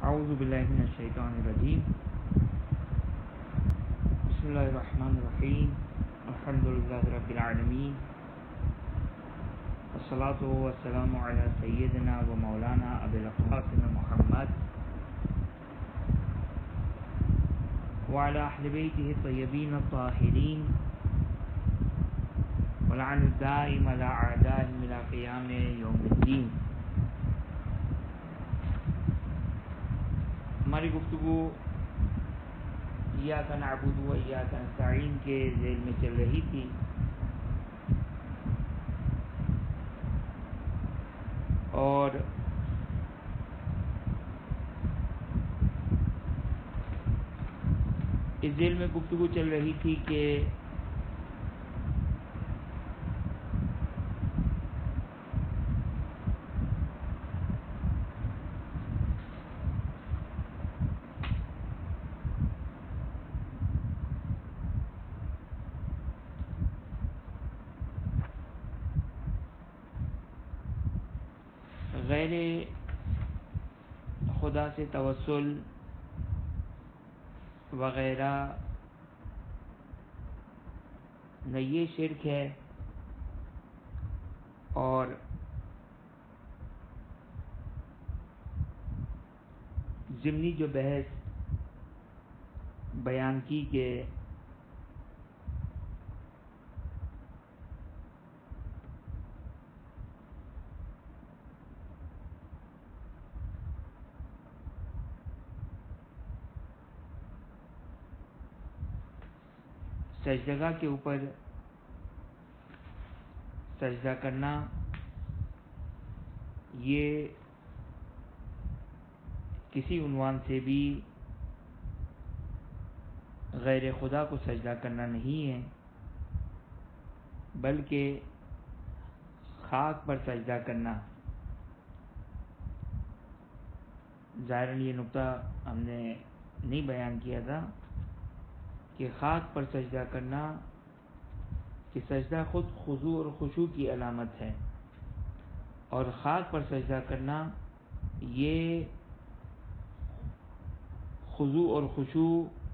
اعوذ باللہ من الشیطان الرجیم بسم اللہ الرحمن الرحیم الحمدللہ رب العالمین والصلاة والسلام علی سیدنا و مولانا ابی القاسم محمد وعلی اہل بیتہ الطیبین الطاہرین ولعن الدائم علی اعدائهم الی قیام یوم الدین۔ ہماری گفتگو ایاک نعبد و ایاک نستعین کے ذیل میں چل رہی تھی، اور اس ذیل میں گفتگو چل رہی تھی کہ غیر خدا سے توسل وغیرہ نہ یہ شرک ہے، اور ضمنی جو بحث بیان کی کہ سجدگاہ کے اوپر سجدہ کرنا یہ کسی عنوان سے بھی غیر خدا کو سجدہ کرنا نہیں ہے، بلکہ خاک پر سجدہ کرنا۔ ظاہراً یہ نقطہ ہم نے نہیں بیان کیا تھا کہ خاک پر سجدہ کرنا، کہ سجدہ خود خضوع اور خشوع کی علامت ہے، اور خاک پر سجدہ کرنا یہ خضوع اور خشوع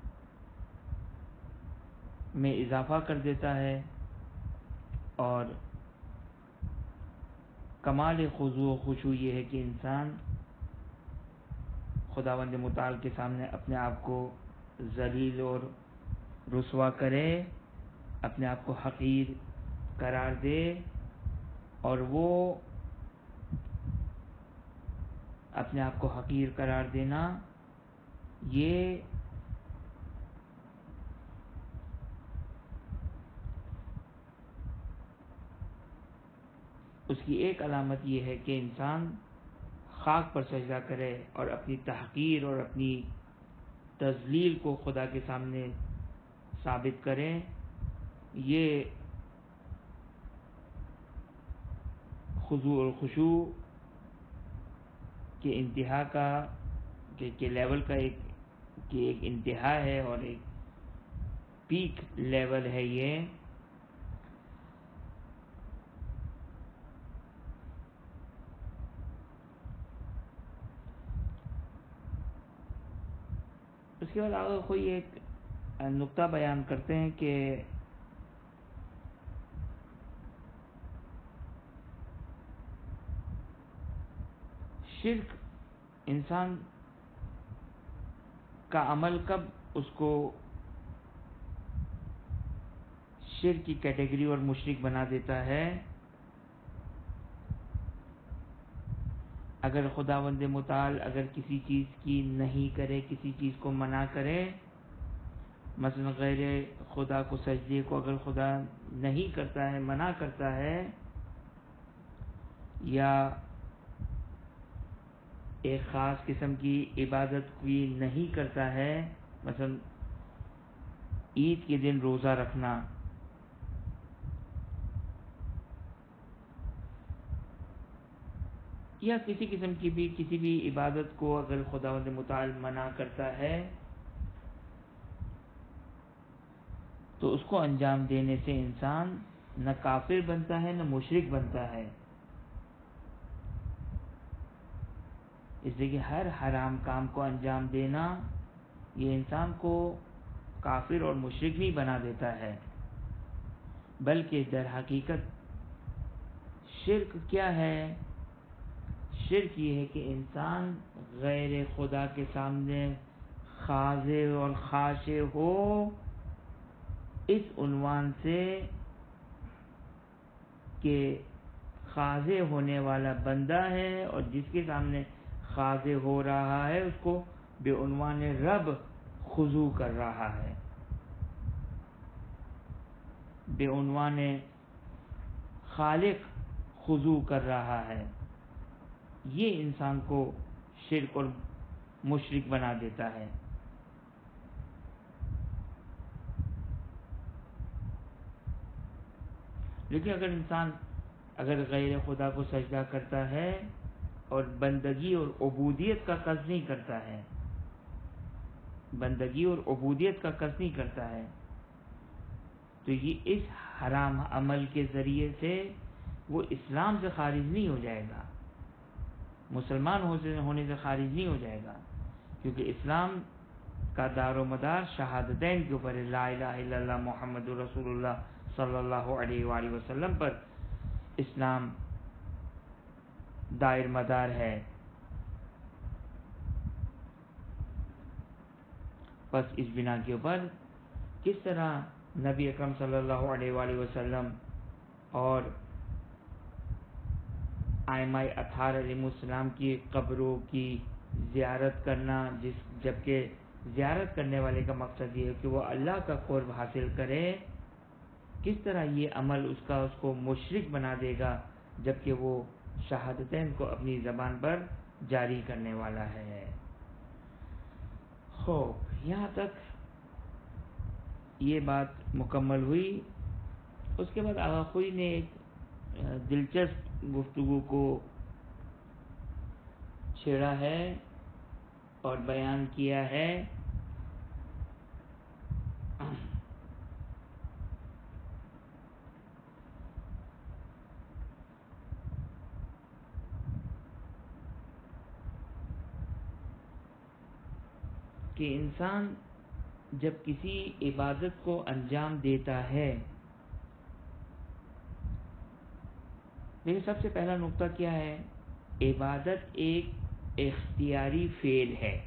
میں اضافہ کر دیتا ہے، اور کمال خضوع و خشوع یہ ہے کہ انسان خداوند متعال کے سامنے اپنے آپ کو ذلیل اور رسوا کرے، اپنے آپ کو حقیر قرار دے، اور وہ اپنے آپ کو حقیر قرار دینا یہ اس کی ایک علامت یہ ہے کہ انسان خاک پر سجدہ کرے اور اپنی تحقیر اور اپنی تذلیل کو خدا کے سامنے ثابت کرے۔ یہ خضوع اور خشوع کے انتہا کا کہ لیول کا ایک انتہا ہے اور ایک پیک لیول ہے یہ۔ اس کے بعد آگے کوئی ایک نقطہ بیان کرتے ہیں کہ شرک انسان کا عمل کب اس کو شرک کی کیٹیگری اور مشرک بنا دیتا ہے؟ اگر خداوند متعال اگر کسی چیز کی نہیں کرے، کسی چیز کو منع کرے، مثلا غیر خدا کو سجدے کو اگر خدا نہیں کرتا ہے، منع کرتا ہے، یا ایک خاص قسم کی عبادت بھی نہیں کرتا ہے، مثلا عید کے دن روزہ رکھنا، یا کسی قسم کی بھی کسی بھی عبادت کو اگر خداوند متعال منع کرتا ہے تو اس کو انجام دینے سے انسان نہ کافر بنتا ہے نہ مشرک بنتا ہے۔ اس لیے کہ ہر حرام کام کو انجام دینا یہ انسان کو کافر اور مشرک نہیں بنا دیتا ہے، بلکہ در حقیقت شرک کیا ہے؟ شرک یہ ہے کہ انسان غیر خدا کے سامنے خاضع اور خاشع ہو، اس عنوان سے کہ خاضع ہونے والا بندہ ہے اور جس کے سامنے خاضع ہو رہا ہے اس کو بے عنوان رب خضوع کر رہا ہے، بے عنوان خالق خضوع کر رہا ہے۔ یہ انسان کو شرک اور مشرک بنا دیتا ہے۔ لیکن اگر انسان غیر خدا کو سجدہ کرتا ہے اور بندگی اور عبودیت کا قصد نہیں کرتا ہے، بندگی اور عبودیت کا قصد نہیں کرتا ہے، تو یہ اس حرام عمل کے ذریعے سے وہ اسلام سے خارج نہیں ہو جائے گا، مسلمان ہونے سے خارج نہیں ہو جائے گا، کیونکہ اسلام کا دار و مدار شہادتین کے اوپر ہے، لا الہ الا اللہ محمد رسول اللہ صلی اللہ علیہ وآلہ وسلم پر اسلام دائر مدار ہے۔ پس اس بنا کے اوپر کس طرح نبی اکرم صلی اللہ علیہ وآلہ وسلم اور ائمہ اطہار علیہ السلام کی قبروں کی زیارت کرنا، جبکہ زیارت کرنے والے کا مقصد یہ ہے کہ وہ اللہ کا قرب حاصل کرے، کس طرح یہ عمل اس کو مشرک بنا دے گا جبکہ وہ شہادتین کو اپنی زبان پر جاری کرنے والا ہے۔ خوب یہاں تک یہ بات مکمل ہوئی۔ اس کے بعد آغا خوئی نے ایک دلچسپ گفتگو کو چھیڑا ہے اور بیان کیا ہے کہ انسان جب کسی عبادت کو انجام دیتا ہے، لیکن سب سے پہلا نقطہ کیا ہے؟ عبادت ایک اختیاری فعل ہے۔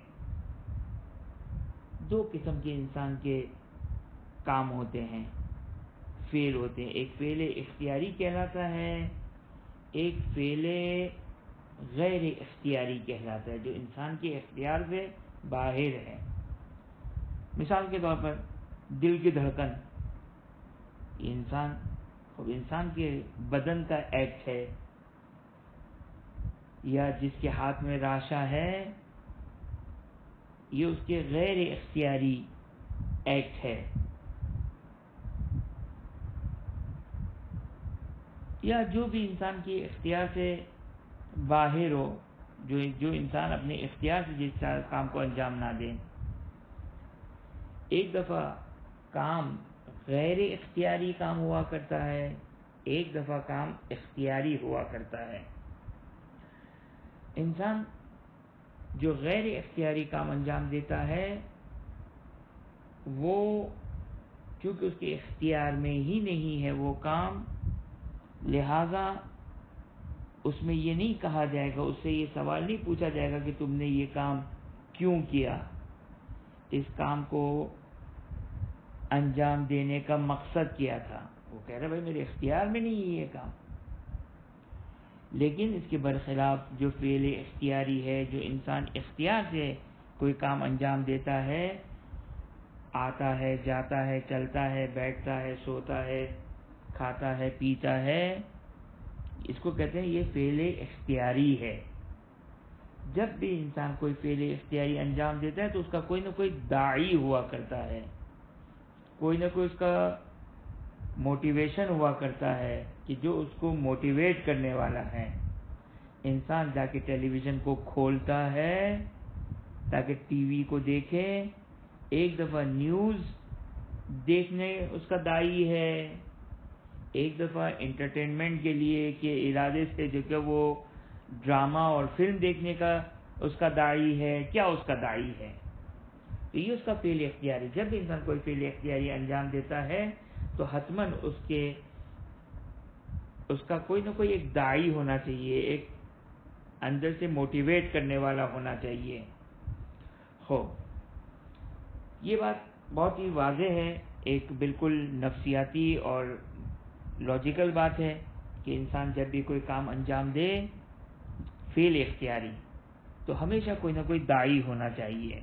دو قسم کے انسان کے کام ہوتے ہیں، فعل ہوتے ہیں، ایک فعل اختیاری کہلاتا ہے، ایک فعل غیر اختیاری کہلاتا ہے جو انسان کے اختیار سے باہر ہے۔ مثال کے طور پر دل کی دھڑکن، انسان کے بدن کا ایکٹ ہے، یا جس کے ہاتھ میں راشا ہے یہ اس کے غیر اختیاری ایکٹ ہے، یا جو بھی انسان کے اختیار سے باہر ہو، جو انسان اپنے اختیار سے جس کام کو انجام نہ دے۔ ایک دفعہ کام غیر اختیاری کام ہوا کرتا ہے، ایک دفعہ کام اختیاری ہوا کرتا ہے۔ انسان جو غیر اختیاری کام انجام دیتا ہے وہ چونکہ اس کے اختیار میں ہی نہیں ہے وہ کام، لہذا اس میں یہ نہیں کہا جائے گا، اس سے یہ سوال نہیں پوچھا جائے گا کہ تم نے یہ کام کیوں کیا، اس کام کو انجام دینے کا مقصد کیا تھا۔ وہ کہہ رہا بھائی میرے اختیار میں نہیں ہے یہ کام۔ لیکن اس کے برخلاف جو فعل اختیاری ہے، جو انسان اختیار سے کوئی کام انجام دیتا ہے، آتا ہے، جاتا ہے، چلتا ہے، بیٹھتا ہے، سوتا ہے، کھاتا ہے، پیتا ہے، اس کو کہتے ہیں یہ فعل اختیاری ہے۔ جب بھی انسان کوئی فعل اختیاری انجام دیتا ہے تو اس کا کوئی نہ کوئی داعی ہوا کرتا ہے، کوئی نہ کوئی اس کا موٹیویشن ہوا کرتا ہے کہ جو اس کو موٹیویٹ کرنے والا ہے۔ انسان جا کے ٹیلی ویژن کو کھولتا ہے تاکہ ٹی وی کو دیکھے، ایک دفعہ نیوز دیکھنے اس کا داعی ہے، ایک دفعہ انٹرٹینمنٹ کے لیے کے ارادے سے جو کہ وہ ڈرامہ اور فلم دیکھنے کا اس کا داعی ہے، کیا اس کا داعی ہے، تو یہ اس کا فعل اختیاری. جب بھی انسان کوئی فعل اختیاری انجام دیتا ہے تو حتماً اس کا کوئی نہ کوئی ایک داعی ہونا چاہیے، ایک اندر سے موٹیویٹ کرنے والا ہونا چاہیے. یہ بات بہت ہی واضح ہے، ایک بالکل نفسیاتی اور لاجیکل بات ہے کہ انسان جب بھی کوئی کام انجام دے فعل اختیاری تو ہمیشہ کوئی نہ کوئی داعی ہونا چاہیے.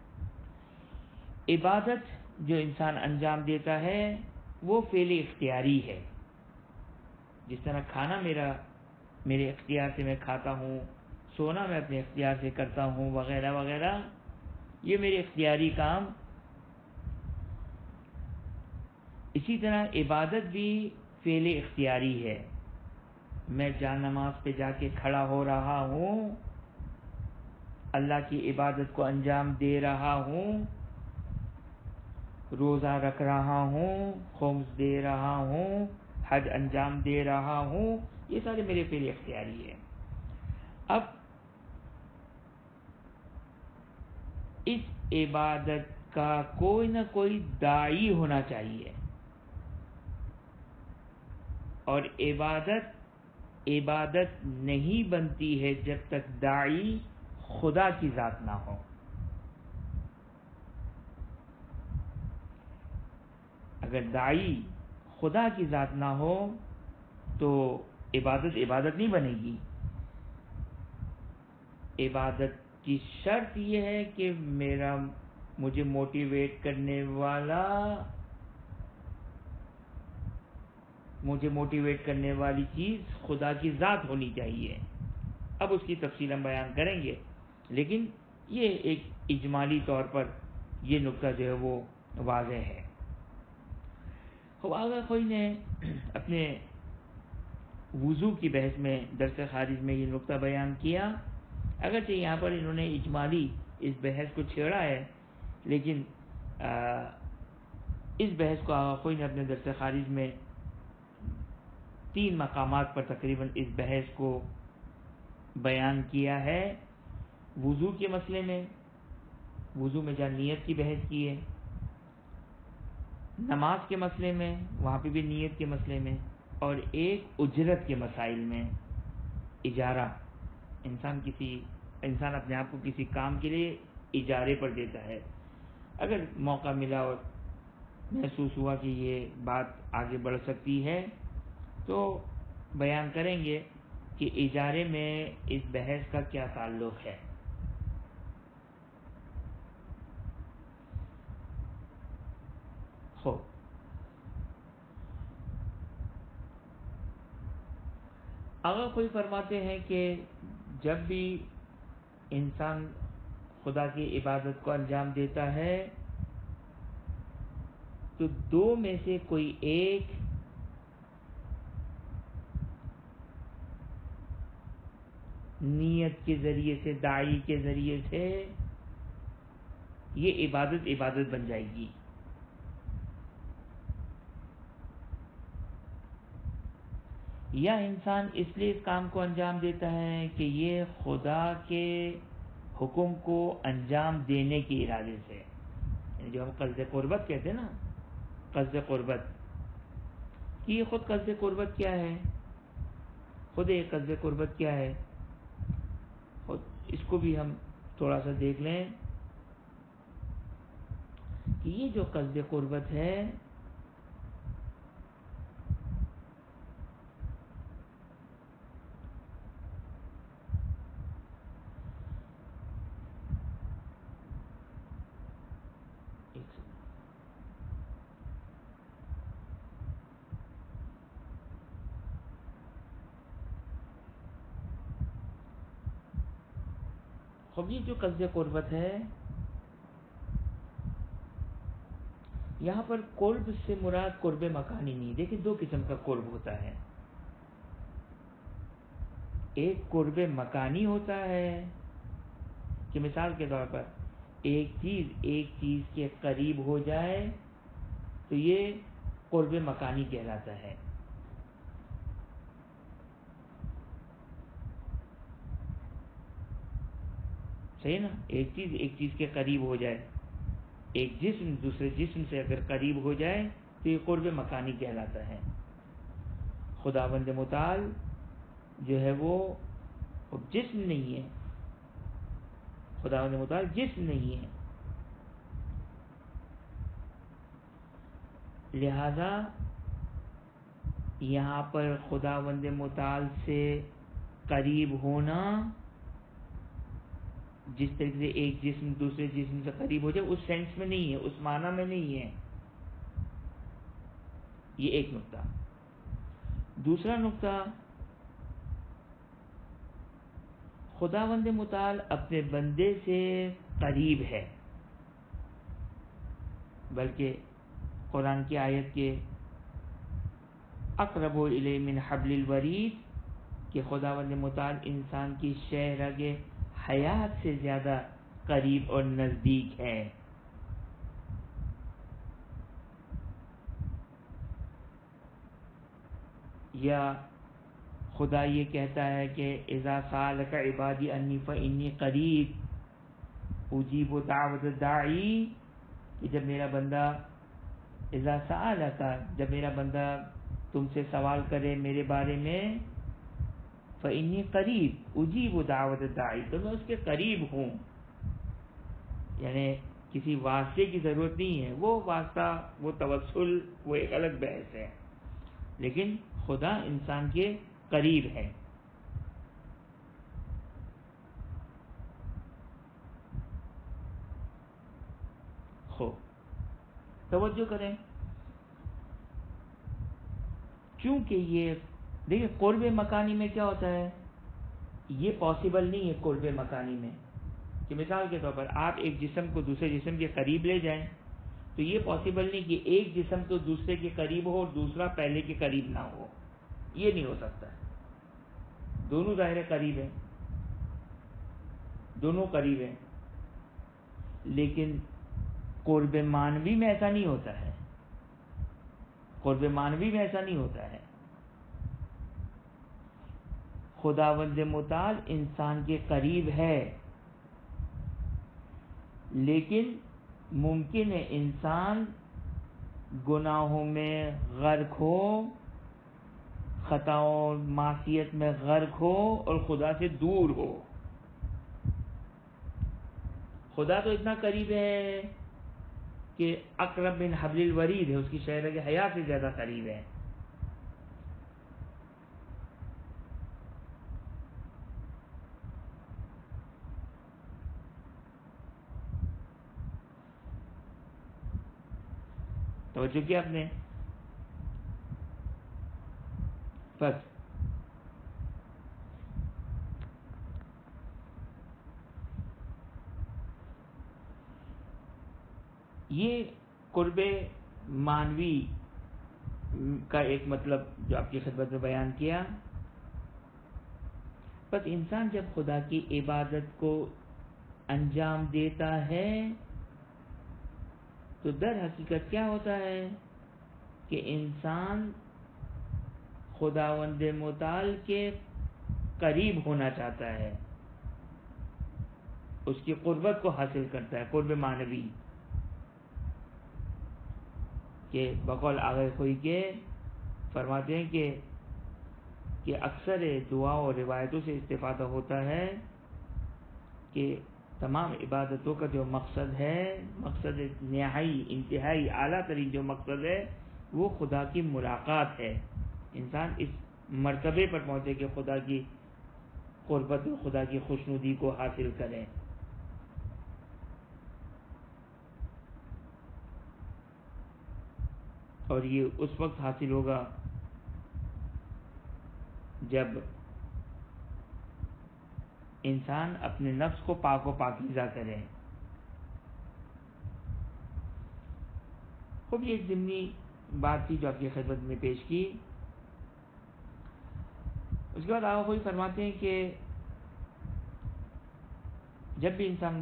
عبادت جو انسان انجام دیتا ہے وہ فعل اختیاری ہے. جس طرح کھانا میرے اختیار سے میں کھاتا ہوں، سونا میں اپنے اختیار سے کرتا ہوں، وغیرہ وغیرہ، یہ میرے اختیاری کام. اسی طرح عبادت بھی فعل اختیاری ہے. میں جا نماز پہ جا کے کھڑا ہو رہا ہوں، اللہ کی عبادت کو انجام دے رہا ہوں، روزہ رکھ رہا ہوں، خمس دے رہا ہوں، حج انجام دے رہا ہوں، یہ سارے میرے فعل اختیاری ہے. اب اس عبادت کا کوئی نہ کوئی داعی ہونا چاہیے، اور عبادت نہیں بنتی ہے جب تک داعی خدا کی ذات نہ ہو. اگر داعی خدا کی ذات نہ ہو تو عبادت نہیں بنے گی. عبادت کی شرط یہ ہے کہ مجھے موٹیویٹ کرنے والی چیز خدا کی ذات ہونی چاہیے. اب اس کی تفصیل ہم بیان کریں گے، لیکن یہ ایک اجمالی طور پر یہ نقطہ جو ہے وہ واضح ہے. اگر کوئی نے اپنے وضو کی بحث میں درس خارج میں یہ نقطہ بیان کیا، اگرچہ یہاں پر انہوں نے اجمالی اس بحث کو چھیڑا ہے، لیکن اس بحث کو کوئی نے اپنے درس خارج میں 3 مقامات پر تقریباً اس بحث کو بیان کیا ہے. وضو کے مسئلے میں، وضو میں جہاں نیت کی بحث کی ہے، نماز کے مسئلے میں وہاں پہ بھی نیت کے مسئلے میں، اور ایک اجرت کے مسائل میں. اجارہ، انسان اپنے آپ کو کسی کام کے لیے اجارے پر دیتا ہے. اگر موقع ملا اور محسوس ہوا کہ یہ بات آگے بڑھ سکتی ہے تو بیان کریں گے کہ اجارے میں اس بحث کا کیا تعلق ہے. اگر کوئی فرماتے ہیں کہ جب بھی انسان خدا کی عبادت کو انجام دیتا ہے تو 2 میں سے کوئی ایک نیت کے ذریعے سے، داعی کے ذریعے سے یہ عبادت بن جائے گی. یا انسان اس لیے اس کام کو انجام دیتا ہے کہ یہ خدا کے حکم کو انجام دینے کے ارادے سے، یعنی جو ہم قصد قربت کہتے ہیں نا، قصد قربت کہ یہ خود قصد قربت کیا ہے، خود ایک قصد قربت کیا ہے، اس کو بھی ہم تھوڑا سا دیکھ لیں کہ یہ جو قصد قربت ہے یہ جو قصد قربت ہے، یہاں پر قرب سے مراد قرب مکانی نہیں. دیکھیں 2 قسم کا قرب ہوتا ہے. ایک قرب مکانی ہوتا ہے کہ مثال کے طور پر ایک چیز کے قریب ہو جائے تو یہ قرب مکانی کہلاتا ہے. صحیح نا، ایک چیز کے قریب ہو جائے، ایک جسم دوسرے جسم سے اگر قریب ہو جائے تو یہ قرب مکانی کہلاتا ہے۔ خداوند متعال جو ہے وہ جسم نہیں ہے، خداوند متعال جسم نہیں ہے، لہذا یہاں پر خداوند متعال سے قریب ہونا، جس طریقے سے ایک جسم دوسرے جسم سے قریب ہو جائے، اس سینس میں نہیں ہے، اس معنی میں نہیں ہے۔ یہ ایک نقطہ۔ دوسرا نقطہ، خداوند متعال اپنے بندے سے قریب ہے، بلکہ قرآن کی آیت کے اقرب الیہ من حبل الورید کہ خداوند متعال انسان کی شہ رگ حیات سے زیادہ قریب اور نزدیک ہے۔ یا خدا یہ کہتا ہے کہ اذا سالک عبادی انی فانی قریب اجیب دعوت الداعی، کہ جب میرا بندہ اذا سالک، جب میرا بندہ تم سے سوال کرے میرے بارے میں، فانی قریب اجیب دعوت الداعی، تو میں اس کے قریب ہوں، یعنی کسی واسطے کی ضرورت نہیں ہے، وہ واسطہ وہ توسل وہ ایک الگ بحث ہے، لیکن خدا انسان کے قریب ہے۔ توجہ کریں، چونکہ یہ دیکھیں قرب مکانی میں کیا ہوتا ہے، یہ پاسبل نہیں ہے قرب مکانی میں کہ مثال کے طور پر آپ ایک جسم کو دوسرے جسم کے قریب لے جائیں، تو یہ پاسبل نہیں کہ ایک جسم تو دوسرے کے قریب ہو اور دوسرا پہلے کے قریب نہ ہو، یہ نہیں ہو سکتا ہے۔ دونوں ظاہر قریب ہیں، دونوں قریب ہیں، لیکن قرب معنوی میں ایسا نہیں ہوتا ہے، قرب معنوی میں ایسا نہیں ہوتا ہے۔ خداوند متعال انسان کے قریب ہے، لیکن ممکن ہے انسان گناہوں میں غرق ہو، خطاؤں معصیت میں غرق ہو اور خدا سے دور ہو۔ خدا تو اتنا قریب ہے کہ اقرب من حبل الورید ہے، اس کی شہ رگ حیات سے زیادہ قریب ہے۔ توجہ کیا آپ نے؟ بس یہ قرب معنوی کا ایک مطلب جو آپ کی خدمت میں بیان کیا۔ بس انسان جب خدا کی عبادت کو انجام دیتا ہے تو در حقیقت کیا ہوتا ہے کہ انسان خداوند متعال کے قریب ہونا چاہتا ہے، اس کی قربت کو حاصل کرتا ہے، قرب معنوی، کہ بقول آغا خوئی کے فرماتے ہیں کہ اکثر دعا اور روایتوں سے استفادہ ہوتا ہے کہ تمام عبادتوں کا جو مقصد ہے، مقصد نہائی انتہائی اعلیٰ ترین جو مقصد ہے وہ خدا کی ملاقات ہے۔ انسان اس مرتبے پر پہنچے کہ خدا کی قربت اور خدا کی خوشنودی کو حاصل کریں۔ اور یہ اس وقت حاصل ہوگا جب انسان اپنے نفس کو پاک و پاکیزہ کرے۔ خوب یہ ایک ضمنی بات تھی جو آپ کی خدمت میں پیش کی۔ اس کے بعد آقا خوئی فرماتے ہیں کہ جب بھی انسان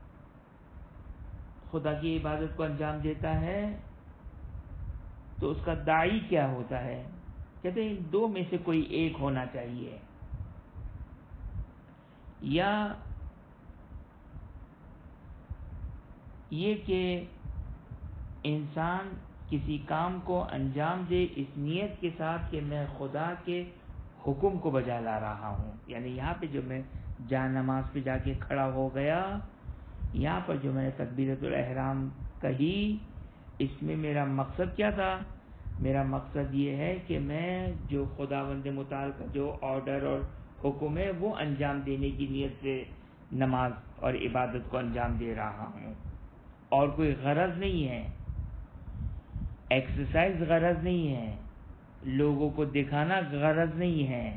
خدا کی عبادت کو انجام دیتا ہے تو اس کا داعی کیا ہوتا ہے؟ کہتے ہیں دو میں سے کوئی ایک ہونا چاہیے، یا یہ کہ انسان کسی کام کو انجام دے اس نیت کے ساتھ کہ میں خدا کے حکم کو بجا لا رہا ہوں. یعنی یہاں پہ جو میں جا نماز پہ جا کے کھڑا ہو گیا، یہاں پر جو میں نے تکبیرۃ الاحرام کہی، اس میں میرا مقصد کیا تھا؟ میرا مقصد یہ ہے کہ میں جو خداوند متعال کا جو آرڈر اور حکم ہے وہ انجام دینے کی نیت سے نماز اور عبادت کو انجام دے رہا ہوں، اور کوئی غرض نہیں ہے، ایکسرسائز غرض نہیں ہے، لوگوں کو دکھانا غرض نہیں ہے،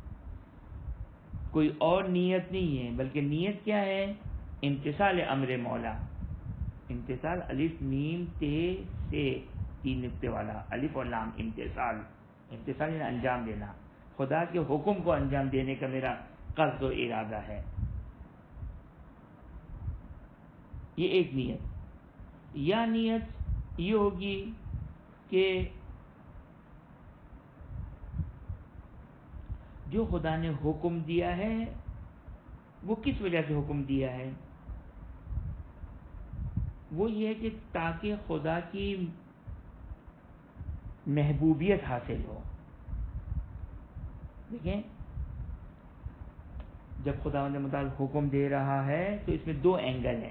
کوئی اور نیت نہیں ہے، بلکہ نیت کیا ہے؟ امتثال امر مولا. امتثال الف میم تے سے 3 نقطے والا الف اور لام. امتثال یعنی انجام دینا، خدا کے حکم کو انجام دینے کا میرا قصد و ارادہ ہے. یہ ایک نیت. یا نیت یہ ہوگی کہ جو خدا نے حکم دیا ہے وہ کس وجہ سے حکم دیا ہے؟ وہ یہ ہے کہ تاکہ خدا کی محبوبیت حاصل ہو. دیکھیں، جب خداوند متعال حکم دے رہا ہے تو اس میں دو اینگل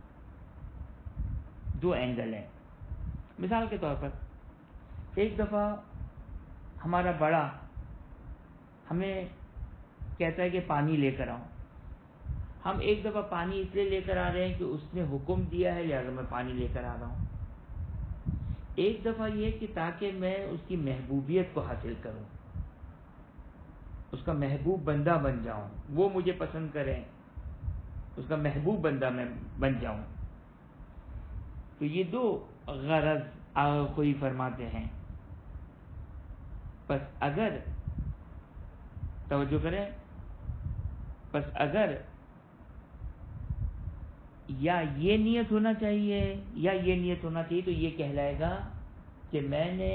ہیں. مثال کے طور پر ایک دفعہ ہمارا بڑا ہمیں کہتا ہے کہ پانی لے کر آؤں. ہم ایک دفعہ پانی اس لیے لے کر آ رہے ہیں کہ اس نے حکم دیا ہے، لہٰذا میں پانی لے کر آ رہا ہوں. ایک دفعہ یہ کہ تاکہ میں اس کی محبوبیت کو حاصل کروں، اس کا محبوب بندہ بن جاؤں، وہ مجھے پسند کریں، اس کا محبوب بندہ میں بن جاؤں. تو یہ دو غرض آغا خوئی فرماتے ہیں. پس اگر توجہ کریں، یا یہ نیت ہونا چاہیے یا یہ نیت ہونا چاہیے، تو یہ کہلائے گا کہ میں نے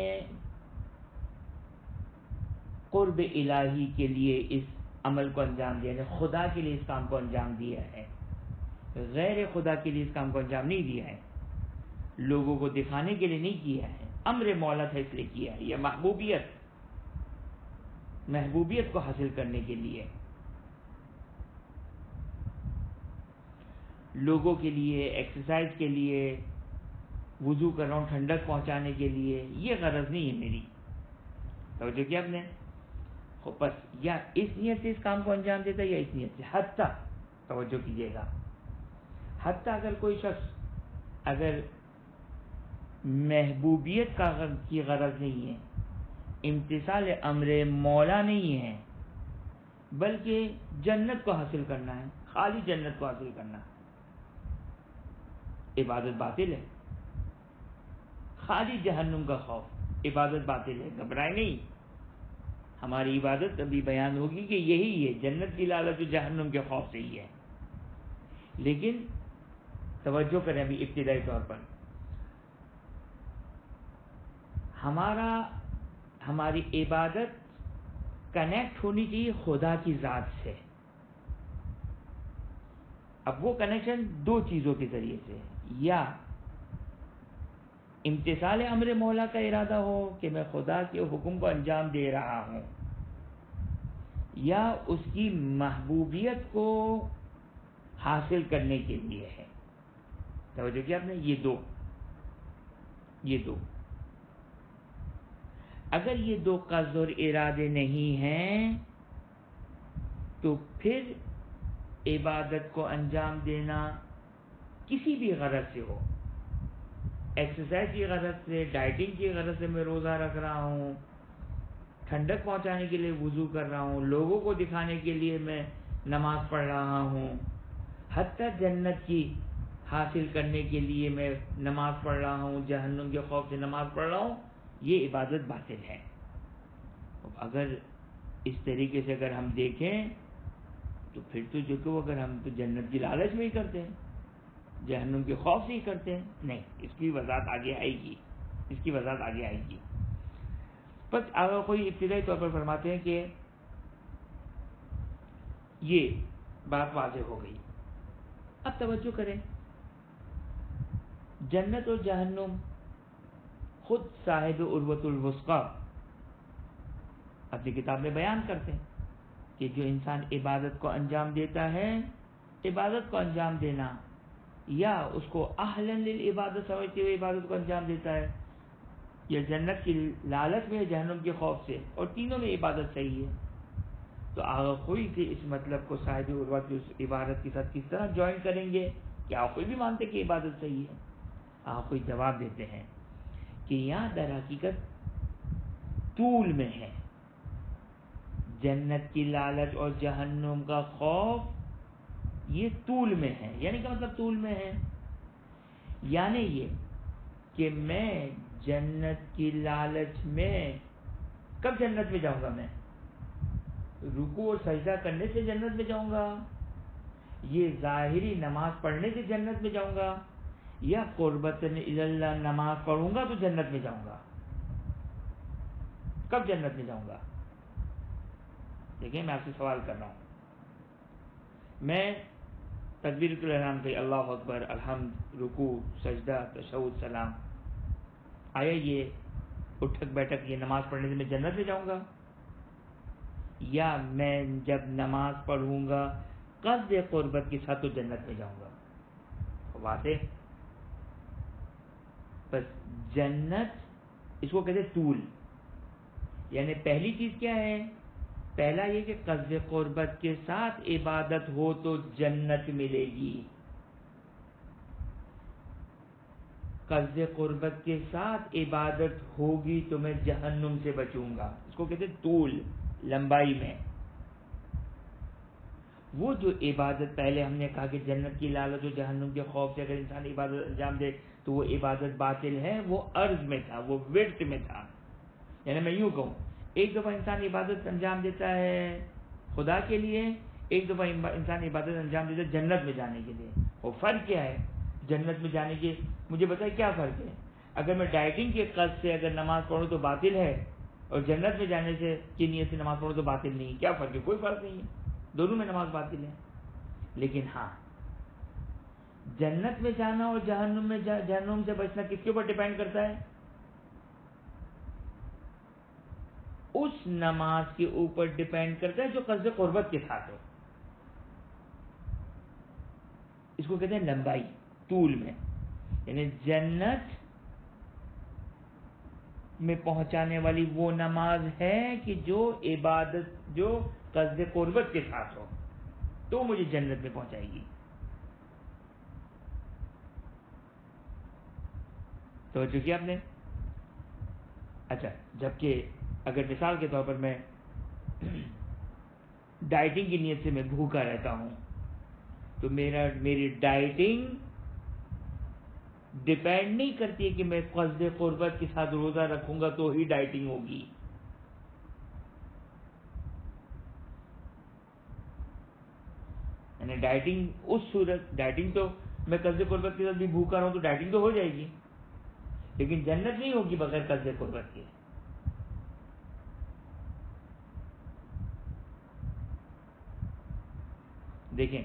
قرب الہی کے لیے اس عمل کو انجام دیا ہے، خدا کے لیے اس کام کو انجام دیا ہے، غیر خدا کے لیے اس کام کو انجام نہیں دیا ہے، لوگوں کو دکھانے کے لیے نہیں کیا ہے، امر مولا تھا اس لیے کیا ہے، یا محبوبیت کو حاصل کرنے کے لیے، لوگوں کے لیے، ایکسرسائز کے لیے، وضو کر رہا ہوں ٹھنڈک پہنچانے کے لیے، یہ غرض نہیں ہے میری. توجہ کیا آپ نے؟ بس یا اس نیت سے اس کام کو انجام دیتا ہے یا اس نیت سے. حتیٰ توجہ کیجیے گا، حتیٰ اگر کوئی شخص اگر محبوبیت کی غرض نہیں ہے، امتثال امر مولا نہیں ہے، بلکہ جنت کو حاصل کرنا ہے، خالی جنت کو حاصل کرنا ہے، عبادت باطل ہے. خالی جہنم کا خوف، عبادت باطل ہے. گھبرائے نہیں، ہماری عبادت ابھی بیان ہوگی کہ یہی ہے، جنت کی لالچ و جہنم کے خوف سے ہی ہے. لیکن توجہ کریں ابھی ابتدائی طور پر، ہماری عبادت کنیکٹ ہونی چاہیے خدا کی ذات سے. اب وہ کنیکشن دو چیزوں کے ذریعے سے، یا امتثال امر مولا کا ارادہ ہو کہ میں خدا کے حکم کو انجام دے رہا ہوں، یا اس کی محبوبیت کو حاصل کرنے کے لیے ہے. توجہ کیا آپ نے؟ یہ دو اگر یہ دو قصد اور ارادے نہیں ہیں تو پھر عبادت کو انجام دینا کسی بھی غرض سے ہو، ایکسرسائز کی غرض سے، ڈائٹنگ کی غرض سے میں روزہ رکھ رہا ہوں، ٹھنڈک پہنچانے کے لیے وضو کر رہا ہوں، لوگوں کو دکھانے کے لیے میں نماز پڑھ رہا ہوں، حتیٰ جنت کی حاصل کرنے کے لیے میں نماز پڑھ رہا ہوں، جہنم کے خوف سے نماز پڑھ رہا ہوں، یہ عبادت باطل ہے. اگر اس طریقے سے اگر ہم دیکھیں تو پھر تو جو کہ اگر ہم تو جنت کی لالچ میں ہی کرتے ہیں، جہنم کے خوف سے ہی کرتے ہیں، نہیں، اس کی وضاحت آگے آئے گی. بس اگر کوئی ابتدائی طور پر فرماتے ہیں کہ یہ بات واضح ہو گئی. اب توجہ کریں، جنت اور جہنم خود صاحب عروۃ الوثقی اپنی کتاب میں بیان کرتے ہیں کہ جو انسان عبادت کو انجام دیتا ہے، عبادت کو انجام دینا یا اس کو اہلا للعبادت سمجھتے ہوئے عبادت کو انجام دیتا ہے، یا جنت کی لالچ میں، جہنم کے خوف سے، اور تینوں میں عبادت صحیح ہے، تو آغا خوئی سے اس مطلب کو صاحب عروت کی اس عبادت کے ساتھ کس طرح جوائن کریں گے؟ کیا آغا خوئی بھی مانتے کہ عبادت صحیح ہے؟ آغا خوئی جواب دیتے ہیں کہ یہاں در حقیقت طول میں ہے، جنت کی لالچ اور جہنم کا خوف یہ طول میں ہے۔ یعنی کیا مطلب طول میں ہے؟ یعنی یہ کہ میں جنت کی لالچ میں کب جنت میں جاؤں گا؟ میں رکوع اور سجدہ کرنے سے جنت میں جاؤں گا، یہ ظاہری نماز پڑھنے سے جنت میں جاؤں گا، یا قربتاً الی اللہ نماز پڑھوں گا تو جنت میں جاؤں گا؟ کب جنت میں جاؤں گا؟ دیکھیں میں آپ سے سوال کر رہا ہوں، میں تکبیر الاحرام پہ اللہ اکبر، الحمد، رکوع، سجدہ، تشہد، سلام، آیا یہ اٹھک بیٹھک یہ نماز پڑھنے سے میں جنت میں جاؤں گا؟ یا میں جب نماز پڑھوں گا قصد قربت کے ساتھ تو جنت میں جاؤں گا؟ واضح؟ بس جنت اس کو کہتے طول، یعنی پہلی چیز کیا ہے؟ پہلا یہ کہ قصد قربت کے ساتھ عبادت ہو تو جنت ملے گی، قصد قربت کے ساتھ عبادت ہوگی تو میں جہنم سے بچوں گا، اس کو کہتے طول، لمبائی میں۔ وہ جو عبادت پہلے ہم نے کہا کہ جنت کی لالچ و جہنم کے خوف سے اگر انسان عبادت انجام دے تو وہ عبادت باطل ہے، وہ عرض میں تھا، وہ ورث میں تھا۔ یعنی میں یوں کہوں، ایک دفعہ انسان عبادت انجام دیتا ہے خدا کے لیے، ایک دفعہ انسان عبادت انجام دیتا ہے جنت میں جانے کے لیے۔ وہ فرق کیا ہے جنت میں جانے کے؟ مجھے بتائیں کیا فرق ہے؟ اگر میں ڈائٹنگ کے قصد سے اگر نماز پڑھوں تو باطل ہے، اور جنت میں جانے سے کی نیت سے نماز پڑھوں تو باطل نہیں، کیا فرق ہے؟ کوئی فرق نہیں ہے، دونوں میں نماز باطل ہے۔ لیکن ہاں، جنت میں جانا اور جہنم سے بچنا کس کے اوپر ڈیپینڈ کرتا ہے؟ اس نماز کے اوپر ڈیپینڈ کرتا ہے جو قصد قربت کے ساتھ ہو۔ اس کو کہتے ہیں لمبائی، طول میں، یعنی جنت میں پہنچانے والی وہ نماز ہے کہ جو عبادت جو قصد قربت کے ساتھ ہو تو مجھے جنت میں پہنچائے گی۔ توجہ کیا آپ نے؟ اچھا، جبکہ اگر مثال کے طور پر میں ڈائٹنگ کی نیت سے میں بھوکا رہتا ہوں تو میری ڈائٹنگ ڈیپینڈ نہیں کرتی ہے کہ میں قصد قربت کے ساتھ روزہ رکھوں گا تو ہی ڈائٹنگ ہوگی۔ یعنی ڈائٹنگ اس صورت، ڈائٹنگ تو میں قصد قربت کے ساتھ بھی بھوکا رہوں تو ڈائٹنگ تو ہو جائے گی، لیکن جنت نہیں ہوگی بغیر قصد قربت کے۔ دیکھیں،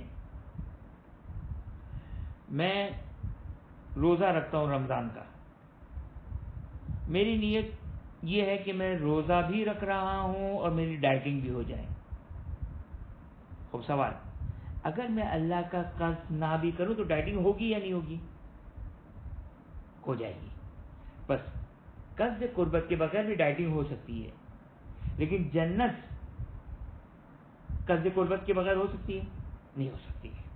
میں روزہ رکھتا ہوں رمضان کا، میری نیت یہ ہے کہ میں روزہ بھی رکھ رہا ہوں اور میری ڈائٹنگ بھی ہو جائے۔ خوب سوال، اگر میں اللہ کا قصد نہ بھی کروں تو ڈائٹنگ ہوگی یا نہیں ہوگی؟ ہو جائے گی۔ بس قصد قربت کے بغیر بھی ڈائٹنگ ہو سکتی ہے، لیکن جنت قصد قربت کے بغیر ہو سکتی ہے؟ نہیں ہو سکتی ہے۔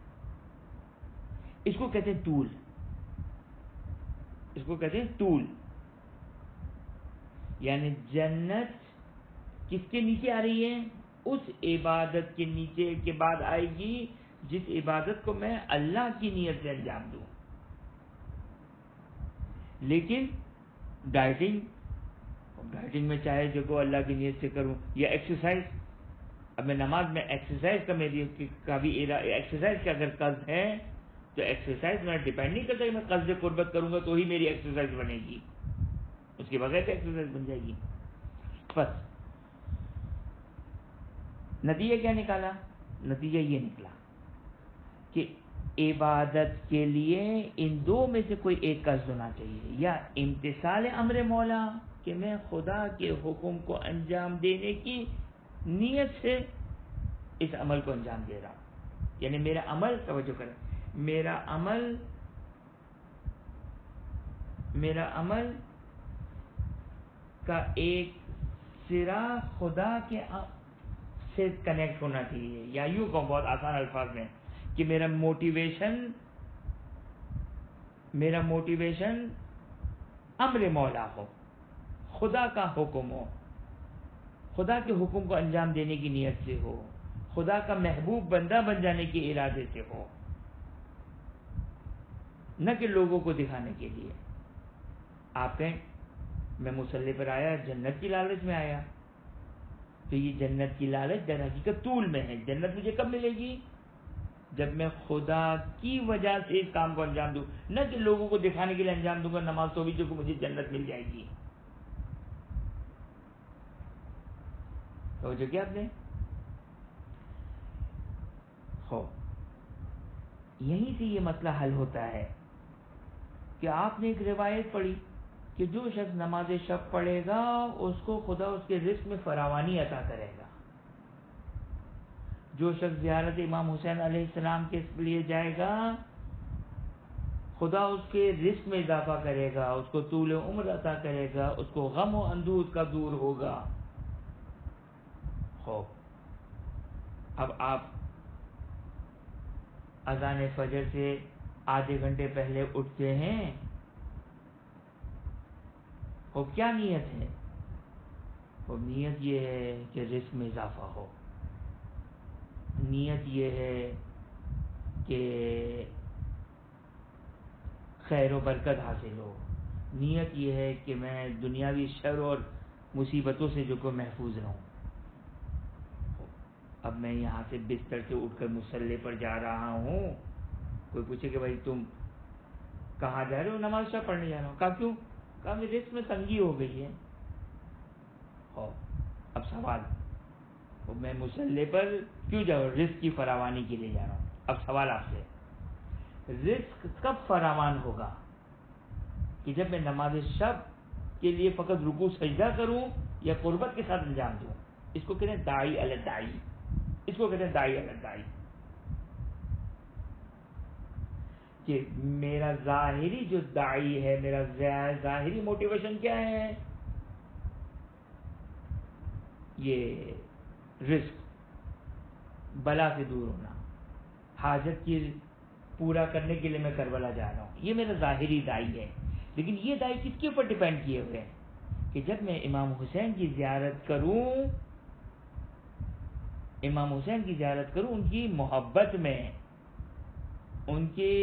اس کو کہتے ہیں طول، اس کو کہتے ہیں طول، یعنی جنت کس کے نیچے آ رہی ہے؟ اس عبادت کے نیچے کے بعد آئے گی جس عبادت کو میں اللہ کی نیت سے انجام دوں۔ لیکن ڈائٹنگ میں چاہے جو اللہ کی نیت سے کروں، یا ایکسرسائز، اب میں نماز میں ایکسرسائز کا بھی ایکسرسائز کا اگر قصد ہے تو ایکسرسائز میں ڈیپینڈ نہیں کرتا کہ میں قصد قربت کروں گا تو ہی میری ایکسرسائز بنے گی، اس کے بغیر ایکسرسائز بن جائے گی۔ بس نتیجہ کیا نکالا؟ نتیجہ یہ نکلا کہ عبادت کے لیے ان دو میں سے کوئی ایک قصد ہونا چاہیے، یا امتثال امر مولا کہ میں خدا کے حکم کو انجام دینے کی نیت سے اس عمل کو انجام دے رہا ہوں، یعنی میرا عمل، توجہ کریں، میرا عمل کا ایک سرا خدا کے سے کنیکٹ ہونا چاہیے، یا یوں کہوں بہت آسان الفاظ میں کہ میرا موٹیویشن امر مولا ہو، خدا کا حکم ہو، خدا کے حکم کو انجام دینے کی نیت سے ہو، خدا کا محبوب بندہ بن جانے کے ارادے سے ہو، نہ کہ لوگوں کو دکھانے کے لیے۔ آپ کہیں میں مصلی پر آیا جنت کی لالچ میں آیا، تو یہ جنت کی لالچ در حقیقت طول میں ہے۔ جنت مجھے کب ملے گی؟ جب میں خدا کی وجہ سے اس کام کو انجام دوں، نہ کہ لوگوں کو دکھانے کے لیے انجام دوں گا نماز تو بھی جو کہ مجھے جنت مل جائے گی۔ توجہ کیا آپ نے؟ یہیں سے یہ مسئلہ حل ہوتا ہے کہ آپ نے ایک روایت پڑھی کہ جو شخص نماز شب پڑھے گا اس کو خدا اس کے رزق میں فراوانی عطا کرے گا، جو شخص زیارت امام حسین علیہ السلام کے لیے جائے گا خدا اس کے رزق میں اضافہ کرے گا، اس کو طول عمر عطا کرے گا، اس کو غم و اندوہ کا دور ہوگا۔ اب آپ اذان فجر سے آدھے گھنٹے پہلے اٹھتے ہیں، اور کیا نیت ہے؟ اور نیت یہ ہے کہ رزق میں اضافہ ہو، نیت یہ ہے کہ خیر و برکت حاصل ہو، نیت یہ ہے کہ میں دنیاوی شر اور مصیبتوں سے جو کو محفوظ رہوں۔ اب میں یہاں سے بستر سے اٹھ کر مصلی پر جا رہا ہوں، کوئی پوچھے کہ بھائی تم کہاں جا رہے ہو؟ نماز شب پڑھنے جا رہا ہوں۔ کہا کیوں؟ کہا میرے رزق میں تنگی ہو گئی ہے۔ اب سوال، میں مصلی پر کیوں جا رہا ہوں؟ رزق کی فراوانی کے لیے جا رہا ہوں۔ اب سوال آپ سے، رزق کب فراوان ہوگا؟ کہ جب میں نماز شب کے لیے فقط رکوع سجدہ کروں یا قربت کے ساتھ انجام دوں؟ اس کو کہتے ہیں داعی علی داعی، اس کو کہتے ہیں داعی علی داعی، کہ میرا ظاہری جو داعی ہے، میرا ظاہری موٹیویشن کیا ہے؟ یہ رزق، بلا سے دور ہونا، حاجت کی پورا کرنے کے لیے میں کربلا جا رہا ہوں، یہ میرا ظاہری داعی ہے۔ لیکن یہ داعی کس کے اوپر ڈیپینڈ کیے ہوئے ہیں؟ کہ جب میں امام حسین کی زیارت کروں، امام حسین کی زیارت کروں ان کی محبت میں، ان کے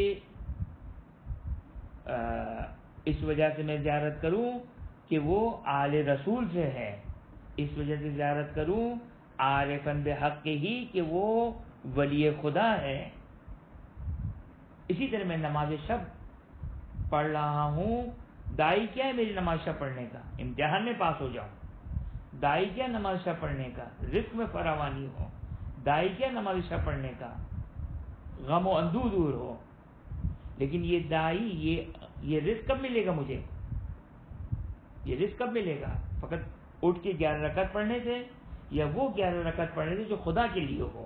اس وجہ سے میں زیارت کروں کہ وہ آل رسول سے ہے، اس وجہ سے زیارت کروں عارفاً بحق ہی کہ وہ ولی خدا ہے۔ اسی طرح میں نماز شب پڑھ رہا ہوں، داعی کیا ہے میری نماز شب پڑھنے کا؟ امتحان میں پاس ہو جاؤں۔ داعی کیا نماز شب پڑھنے کا؟ رزق میں فراوانی ہو۔ داعی کیا نماز شب پڑھنے کا؟ غم و اندوہ دور ہو۔ لیکن یہ داعی، یہ رزق کب ملے گا مجھے؟ یہ رزق کب ملے گا؟ فقط اٹھ کے 11 رکعت پڑھنے سے، یا وہ 11 رکعت پڑھنے سے جو خدا کے لیے ہو؟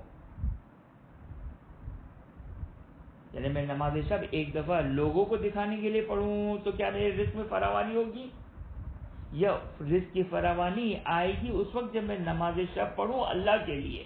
یعنی میں نماز شب ایک دفعہ لوگوں کو دکھانے کے لیے پڑھوں تو کیا میرے رزق میں فراوانی ہوگی؟ یا رزق کی فراوانی آئے گی اس وقت جب میں نماز شب پڑھوں اللہ کے لیے؟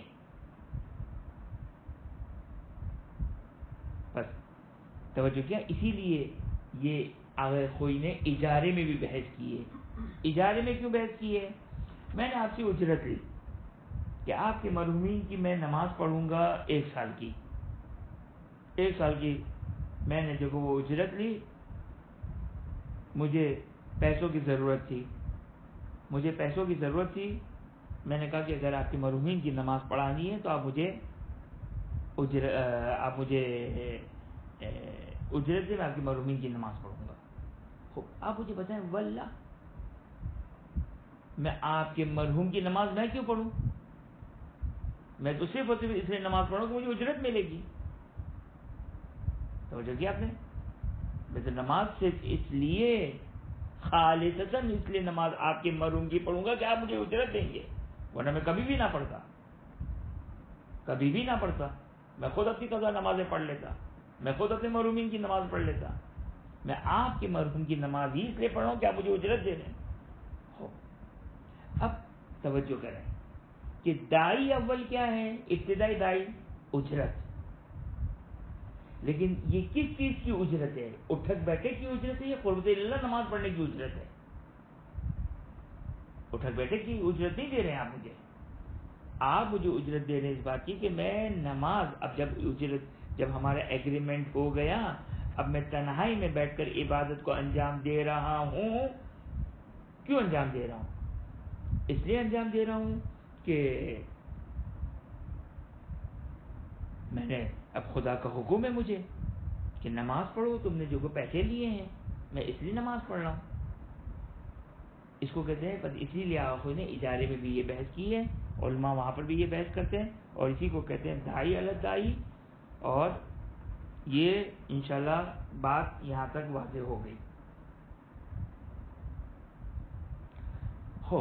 بس توجہ کیا؟ اسی لیے یہ آغا خوئی نے اجارے میں بھی بحث کی ہے۔ اجارے میں کیوں بحث کی ہے؟ میں نے آپ سے اجرت لی کہ آپ کے مرحومین کی میں نماز پڑھوں گا 1 سال کی، 1 سال کی میں نے جو وہ اجرت لی، مجھے پیسوں کی ضرورت تھی، میں نے کہا کہ اگر آپ کے مرحومین کی نماز پڑھانی ہے تو آپ مجھے اجرت دیں، میں آپ کے مرحومین کی نماز پڑھوں گا۔ آپ مجھے بتائیں، واللہ میں آپ کے مرحوم کی نماز میں کیوں پڑھوں؟ میں تو صرف اور صرف اس لیے نماز پڑھوں کہ مجھے اجرت ملے گی۔ توجہ کیا آپ نے؟ میں تو نماز صرف اس لیے خالصتاً اس لیے نماز آپ کے مرحوم کی پڑھوں گا کہ آپ مجھے اجرت دیں گے، ورنہ میں کبھی بھی نہ پڑھتا، کبھی بھی نہ پڑھتا۔ میں خود اپنی قضا نمازیں پڑھ لیتا، میں خود اپنے مرحومین کی نماز پڑھ لیتا۔ میں آپ کے مرحوم کی نماز ہی اس لیے پڑھ رہا ہوں کہ آپ مجھے اجرت دے دیں۔ اب توجہ کریں کہ دائی اول کیا ہے؟ ابتدائی دائی اجرت، لیکن یہ کس چیز کی اجرت ہے؟ اٹھک بیٹھک کی اجرت ہے یا قربت اللہ نماز پڑھنے کی اجرت ہے؟ اٹھک بیٹھک کی اجرت نہیں دے رہے ہیں آپ مجھے، آپ مجھے اجرت دے رہے ہیں اس بات کی کہ میں نماز، اب جب ہمارا ایگریمنٹ ہو گیا، اب میں تنہائی میں بیٹھ کر عبادت کو انجام دے رہا ہوں۔ کیوں انجام دے رہا ہوں؟ اس لیے انجام دے رہا ہوں کہ میں نے، اب خدا کا حکم ہے مجھے کہ نماز پڑھو، تم نے جو کو پیسے لیے ہیں، میں اس لیے نماز پڑھ رہا ہوں۔ اس کو کہتے ہیں، اسی لیے آخر نے اجارے میں بھی یہ بحث کی ہے، علماء وہاں پر بھی یہ بحث کرتے ہیں، اور اسی کو کہتے ہیں دائی علی دائی۔ اور یہ انشاءاللہ بات یہاں تک واضح ہو گئی ہو۔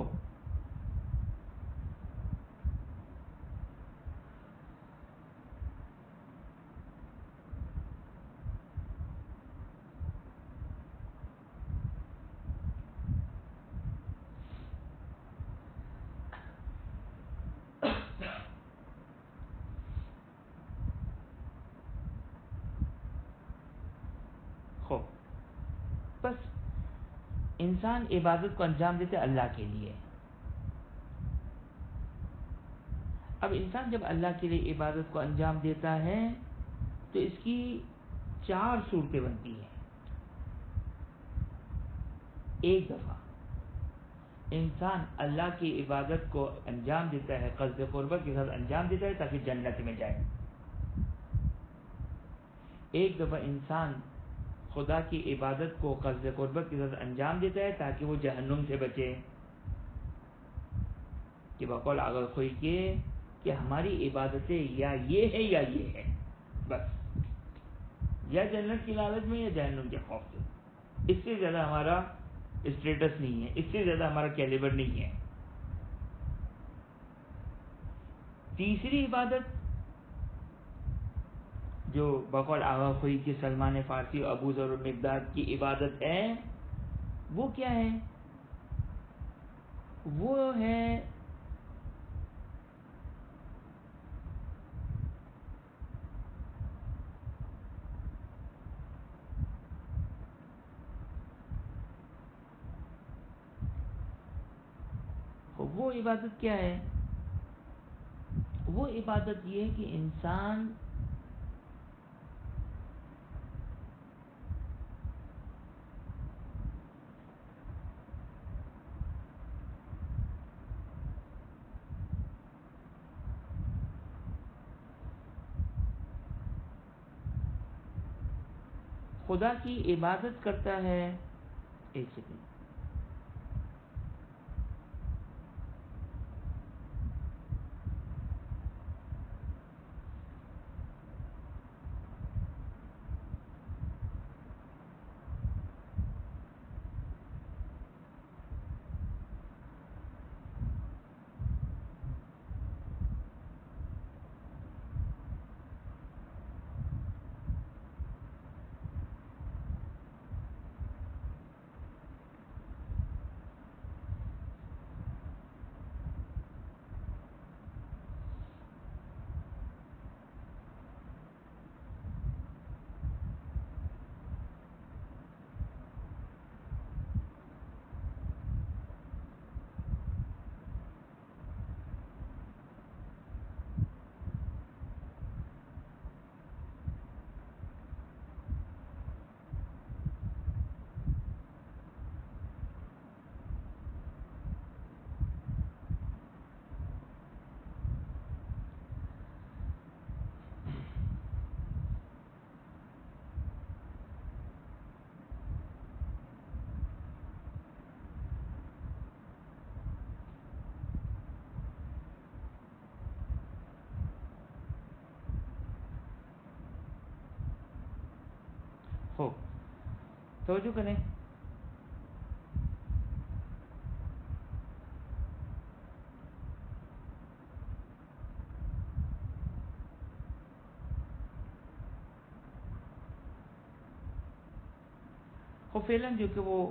بس انسان عبادت کو انجام دیتے اللہ کے لیے۔ اب انسان جب اللہ کے لیے عبادت کو انجام دیتا ہے تو اس کی 4 صورتیں بنتی ہیں۔ ایک دفعہ انسان اللہ کی عبادت کو انجام دیتا ہے، قصد قربت کے ساتھ انجام دیتا ہے تاکہ جنت میں جائے۔ ایک دفعہ انسان خدا کی عبادت کو قصد قربت کے ساتھ انجام دیتا ہے تاکہ وہ جہنم سے بچے، کہ بقول آغا خوئی کے کہ ہماری عبادتیں یا یہ ہے یا یہ ہے، بس یا جنت کی لالچ میں یا جہنم کے خوف سے، اس سے زیادہ ہمارا اسٹیٹس نہیں ہے، اس سے زیادہ ہمارا کیلیبر نہیں ہے۔ تیسری عبادت جو بقول آغا خوئی کی سلمان فارسی اور ابو ذر المقداد کی عبادت ہے، وہ کیا ہے؟ وہ ہے وہ عبادت کیا ہے؟ وہ عبادت یہ ہے کہ انسان خدا کی عبادت کرتا ہے۔ ایک سیکنڈ، ہو توجہ کریں. فعلاً جو کہ وہ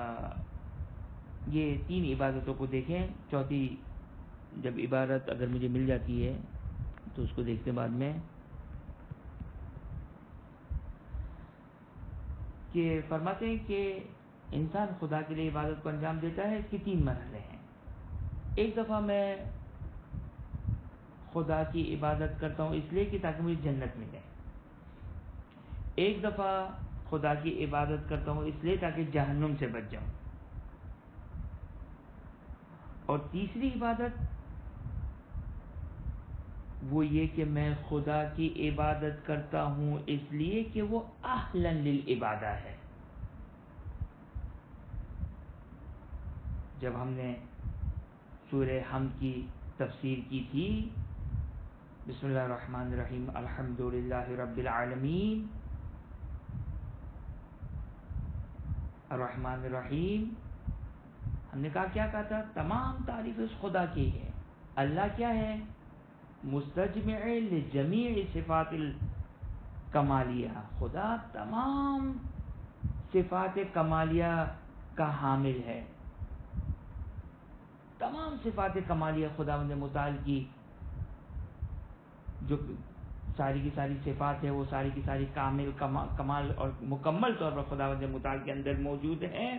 یہ 3 عبادتوں کو دیکھیں. چوتھی جب عبادت اگر مجھے مل جاتی ہے تو اس کو دیکھتے بعد میں کہ فرماتے ہیں کہ انسان خدا کے لیے عبادت کو انجام دیتا ہے. اس کے 3 مرحلے ہیں. ایک دفعہ میں خدا کی عبادت کرتا ہوں اس لیے کہ تاکہ مجھے جنت ملے. ایک دفعہ خدا کی عبادت کرتا ہوں اس لیے تاکہ جہنم سے بچ جاؤں. اور تیسری عبادت وہ یہ کہ میں خدا کی عبادت کرتا ہوں اس لیے کہ وہ اہلاً للعبادہ ہے. جب ہم نے سورہ حمد کی تفسیر کی تھی، بسم اللہ الرحمن الرحیم الحمدللہ رب العالمین الرحمن الرحیم، ہم نے کیا کہا تھا؟ تمام تعریف اس خدا کی ہے. اللہ کیا ہے؟ مستجمع لجمیع صفات الکمالیہ. خدا تمام صفات کمالیہ کا حامل ہے. تمام صفات کمالیہ خداوند متعال کی جو ساری کی ساری صفات ہے وہ ساری کی ساری کامل کمال اور مکمل طور پر خداوند متعال کے اندر موجود ہیں.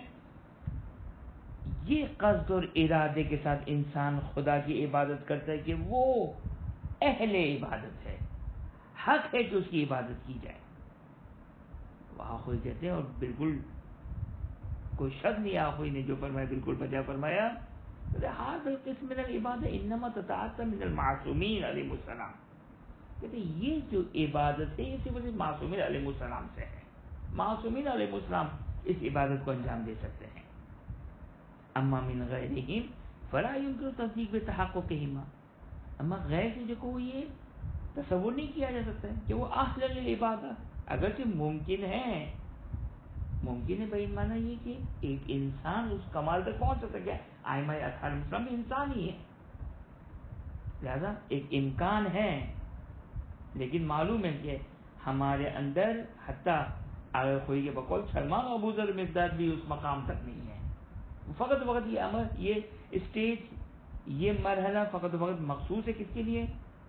یہ قصد اور ارادے کے ساتھ انسان خدا کی عبادت کرتا ہے کہ وہ اہل عبادت ہے، حق ہے کہ اس کی عبادت کی جائے. وہاں خود کہتے ہیں اور بالکل کوئی شک نہیں آخوئی نے جو فرمایا بالکل بجا فرمایا. هذا القسم من العبادة انما تتأتى من المعصومین علیہ السلام. کہتے ہیں یہ جو عبادت ہے یہ صرف معصومین علیہ السلام سے ہے. معصومین علیہ السلام اس عبادت کو انجام دے سکتے ہیں. اما من غیرہم فلا یمکن تصدیق بتحققہما. اما غیر سے جو کو یہ تصور نہیں کیا جا سکتا ہے کہ وہ اہل للعبادہ. اگرچہ ممکن ہے بھائی مانا یہ کہ ایک انسان اس کمال تک پہنچ سکتا ہے. ائمہ اطہار مسلم انسان ہی ہے، لہذا ایک امکان ہے، لیکن معلوم ہے کہ ہمارے اندر حتیٰ آغا خوئی کے بقول سلمان ابو ذر مقداد بھی اس مقام تک نہیں ہے. فقط وقت یہ عمل، یہ اسٹیج، یہ مرحلہ فقط وقت مخصوص ہے کس کے لیے؟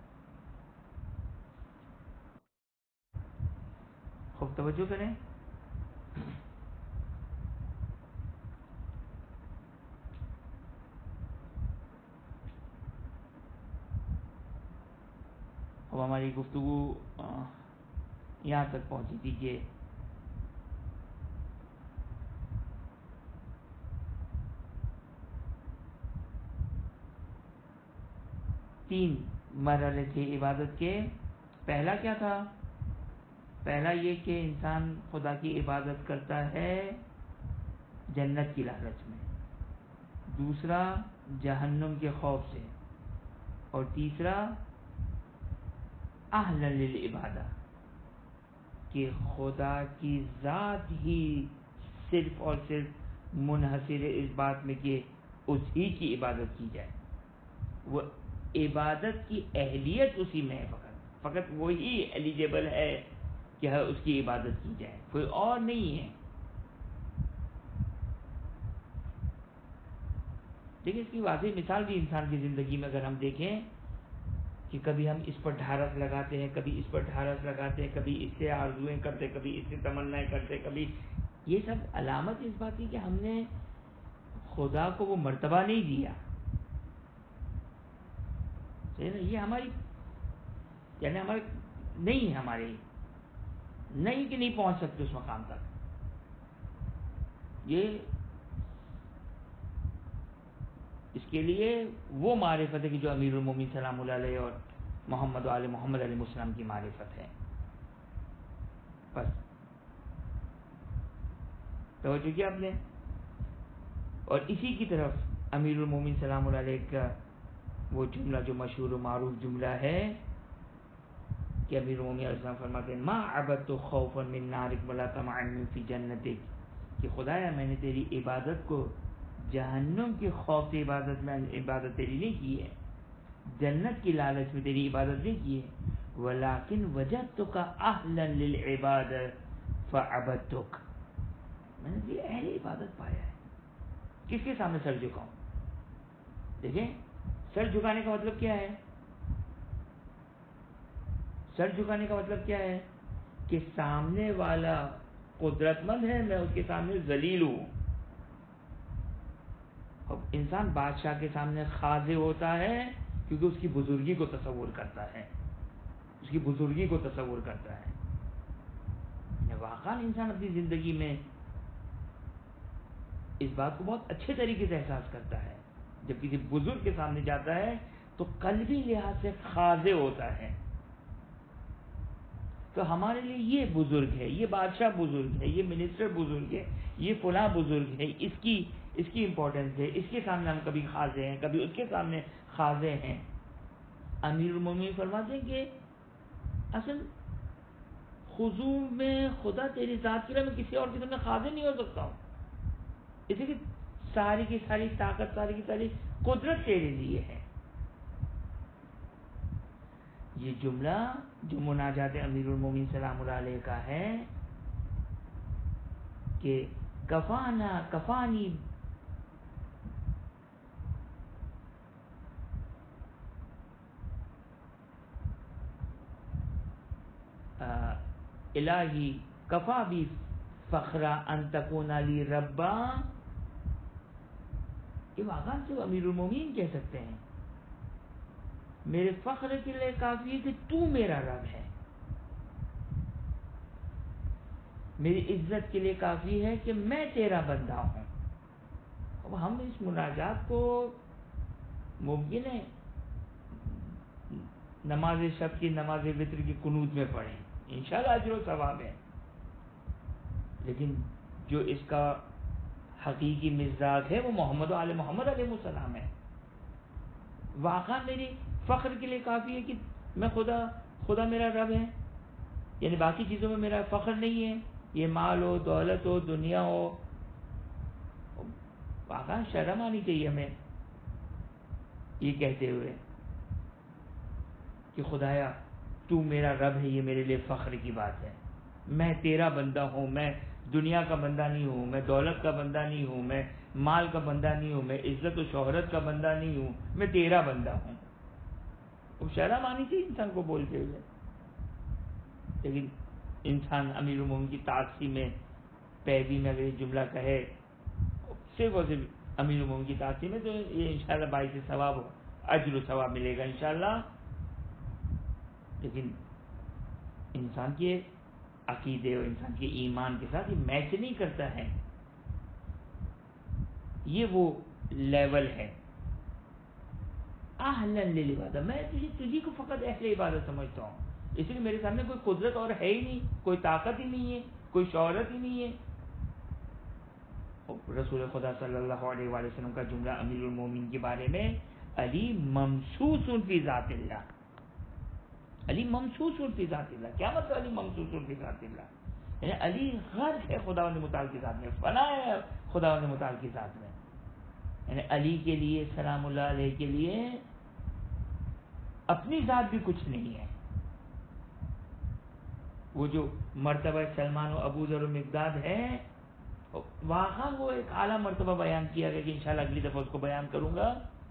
خوب توجہ کریں. اب ہماری گفتگو یہاں تک پہنچی تھی کہ تین مرحلے تھے عبادت کے. پہلا کیا تھا؟ پہلا یہ کہ انسان خدا کی عبادت کرتا ہے جنت کی لالچ میں. دوسرا جہنم کے خوف سے. اور تیسرا اہل للعبادہ کہ خدا کی ذات ہی صرف اور صرف منحصر ہے اس بات میں کہ اس ہی کی عبادت کی جائے. وہ عبادت کی اہلیت اسی میں ہے، فقط وہی ایلیجیبل ہے کہ اس کی عبادت کی جائے، کوئی اور نہیں ہے. لیکن اس کی واضح مثال بھی انسان کی زندگی میں اگر ہم دیکھیں کہ کبھی ہم اس پر ڈھارس لگاتے ہیں، کبھی اس پر ڈھارس لگاتے ہیں، کبھی اس سے آرزویں کرتے، کبھی اس سے تمنائیں کرتے، کبھی یہ سب علامت اس بات کی کہ ہم نے خدا کو وہ مرتبہ نہیں دیا. یہ ہماری یعنی ہمارے نہیں ہے، ہمارے نہیں کہ نہیں پہنچ سکتے اس مقام تک. یہ اس کے لیے وہ معرفت ہے کہ جو امیر المومنین سلام اللہ علیہ اور محمد و آل محمد علیہ السلام کی معرفت ہے. بس توجہ کیا آپ نے. اور اسی کی طرف امیر المومنین سلام اللہ علیہ کا وہ جملہ جو مشہور و معروف جملہ ہے کہ امیر المومنین علیہ السلام فرماتے ہیں ما عبدت خوفا من نارک ولا طمعا فی جنتک، کہ خدایا میں نے تیری عبادت کو جہنم کے خوف سے عبادت تیری نہیں کی ہے، جنت کی لالچ میں تیری عبادت نہیں کی ہے، ولیکن وجدتک اہلا للعبادت فعبدتک، میں نے تیری اہل عبادت پایا ہے۔ کس کے سامنے سر جھکاؤں؟ دیکھیں سر جھکانے کا مطلب کیا ہے؟ سر جھکانے کا مطلب کیا ہے؟ کہ سامنے والا قدرت مند ہے، میں اس کے سامنے ذلیل ہوں۔ اب انسان بادشاہ کے سامنے خاضع ہوتا ہے کیونکہ اس کی بزرگی کو تصور کرتا ہے، اس کی بزرگی کو تصور کرتا ہے۔ واقعاً انسان اپنی زندگی میں اس بات کو بہت اچھے طریقے سے احساس کرتا ہے، جب کسی بزرگ کے سامنے جاتا ہے تو قلبی لحاظ سے خاضع ہوتا ہے۔ تو ہمارے لیے یہ بزرگ ہے، یہ بادشاہ بزرگ ہے، یہ منسٹر بزرگ ہے، یہ فلاں بزرگ ہے، اس کی امپورٹنس ہے، اس کے سامنے ہم کبھی خاضع ہیں، کبھی اس کے سامنے خاضع ہیں۔ امیر المومنین فرماتے ہیں کہ اصل خضوع میں خدا تیری ذات کے لیے میں کسی اور کے سامنے خاضع نہیں ہو سکتا ہوں، اس لیے کہ ساری کی ساری طاقت، ساری کی ساری قدرت تیرے لیے ہے۔ یہ جملہ جو مناجات امیر المومنین سلام اللہ علیہ کا ہے کہ کفانی الہی کفا بھی فخرا ان تکون لی ربا، یہ واقعا سے امیر المومنین کہہ سکتے ہیں میرے فخر کے لیے کافی ہے کہ تو میرا رب ہے، میری عزت کے لیے کافی ہے کہ میں تیرا بندہ ہوں۔ اب ہم اس مناجات کو ممکن ہے نماز شب کی، نماز وتر کی قنوت میں پڑھیں، انشاءاللہ اجر و ثواب ہے، لیکن جو اس کا حقیقی مزاج ہے وہ محمد و آل محمد علیہ السلام ہے۔ واقعا میری فخر کے لیے کافی ہے کہ میں خدا میرا رب ہے، یعنی باقی چیزوں میں میرا فخر نہیں ہے، یہ مال ہو، دولت ہو، دنیا ہو، واقعا شرم آنی چاہیے ہمیں یہ کہتے ہوئے کہ خدایا تو میرا رب ہے، یہ میرے لیے فخر کی بات ہے، میں تیرا بندہ ہوں، میں دنیا کا بندہ نہیں ہوں، میں دولت کا بندہ نہیں ہوں، میں مال کا بندہ نہیں ہوں، میں عزت و شہرت کا بندہ نہیں ہوں، میں تیرا بندہ ہوں۔ اب شرم آنی چاہیے انسان کو بولتے ہوئے، لیکن انسان امیر المومنین کی تعظیم میں، پیروی میں اگر یہ جملہ کہے صرف اور صرف امیر المومنین کی تعظیم میں، تو یہ انشاءاللہ باعث ثواب اجر و ثواب ملے گا انشاءاللہ۔ لیکن انسان کے عقیدے اور انسان کے ایمان کے ساتھ یہ میچ نہیں کرتا ہے، یہ وہ لیول ہے۔ اہلاً للعبادہ، میں تجھی کو فقط اہل عبادت سمجھتا ہوں، اس لیے میرے سامنے کوئی قدرت اور ہے ہی نہیں، کوئی طاقت ہی نہیں ہے، کوئی شہرت ہی نہیں ہے۔ رسول خدا صلی اللہ علیہ وآلہ وسلم کا جملہ امیر المومنین کے بارے میں، علی ممسوس فی ذات اللہ، علی ممسوس فی ذات اللہ، کیا مطلب علی ممسوس فی ذات اللہ؟ یعنی علی غرق ہے خداوند متعال کی ذات میں، فنا ہے خداوند متعال کی ذات میں، یعنی علی کے لیے سلام اللہ علیہ کے لیے اپنی ذات بھی کچھ نہیں ہے۔ وہ جو مرتبہ سلمان و ابو ذر و مقداد ہے، واقعا وہ ایک اعلیٰ مرتبہ بیان کیا گیا کہ انشاءاللہ اگلی دفعہ اس کو بیان کروں گا،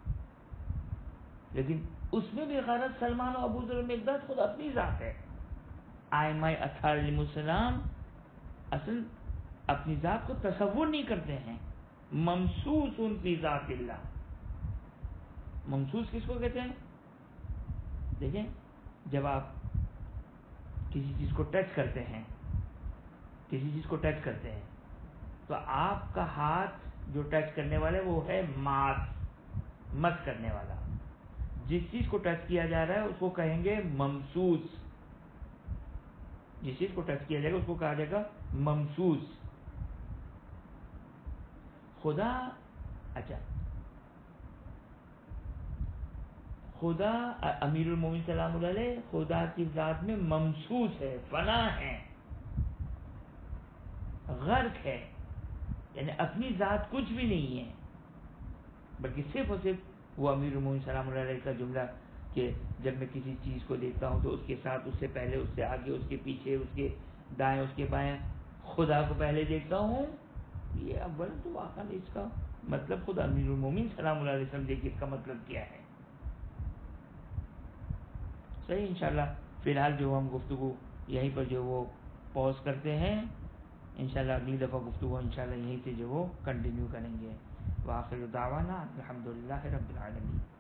لیکن اس میں بھی غرض سلمان و ابو ذر و مقداد خود اپنی ذات ہے۔ ائمہ اطہار علیہ السلام اصل اپنی ذات کو تصور نہیں کرتے ہیں، ممسوس فی ذات اللہ۔ ممسوس کس کو کہتے ہیں؟ دیکھیں جب آپ کسی چیز کو ٹچ کرتے ہیں، کسی چیز کو ٹچ کرتے ہیں تو آپ کا ہاتھ جو ٹچ کرنے والا ہے وہ ہے مس کرنے والا، جس چیز کو ٹچ کیا جا رہا ہے اس کو کہیں گے ممسوس، جس چیز کو ٹچ کیا جائے گا اس کو کہا جائے گا ممسوس۔ خدا خدا امیر المومنین سلام اللہ علیہ خدا کی ذات میں ممسوس ہے، فنا ہے، غرق ہے، یعنی اپنی ذات کچھ بھی نہیں ہے، بلکہ صرف اور صرف وہ امیر المومنین سلام اللہ علیہ کا جملہ کہ جب میں کسی چیز کو دیکھتا ہوں تو اس کے ساتھ، اس سے پہلے، اس سے آگے، اس کے پیچھے، اس کے دائیں، اس کے بائیں خدا کو پہلے دیکھتا ہوں، یہ اول تو واقعا اس کا مطلب خود امیر المومنین سلام اللہ علیہ سمجھے کہ اس کا مطلب کیا ہے۔ صحیح، انشاءاللہ فی الحال جو ہم گفتگو یہیں پر جو وہ پوز کرتے ہیں، انشاءاللہ اگلی دفعہ گفتگو انشاءاللہ یہیں سے جو وہ کنٹینیو کریں گے۔ وآخر دعوانا الحمدللہ رب العالمین۔